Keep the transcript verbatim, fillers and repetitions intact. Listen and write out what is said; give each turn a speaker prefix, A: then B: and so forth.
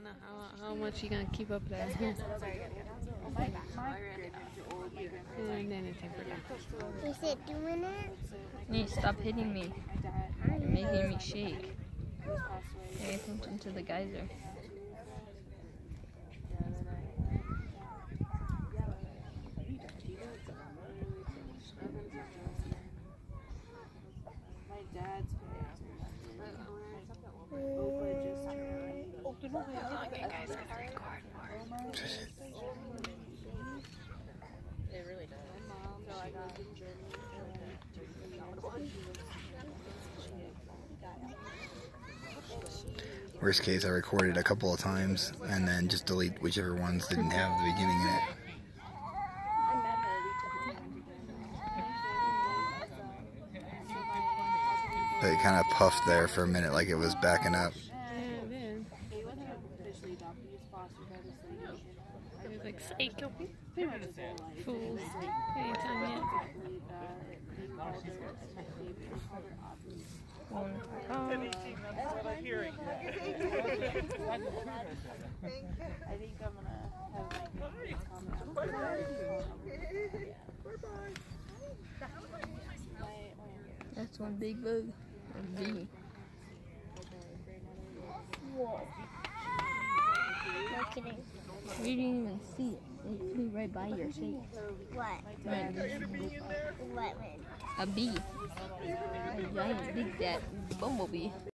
A: know how, how much you gonna keep up there. And then it tempered down.
B: Is it doing it?
C: Nee, stop hitting me. You're making me shake. Pay attention to the geyser.
A: Okay, guys, gonna record more. It really does.
D: Worst case, I recorded a couple of times and then just delete whichever ones didn't have the beginning in it. But it kind of puffed there for a minute like it was backing up.
A: And then it was like, psycho. Fools. Anytime yet.
C: One.
E: That's what I'm hearing. I think I'm gonna have my
C: That's one big bug. A bee.
B: Whoa. No kidding.
C: You didn't even see it. It flew right by your face.
B: What?
C: Right.
B: What, man?
C: A bee. A giant big that bumblebee.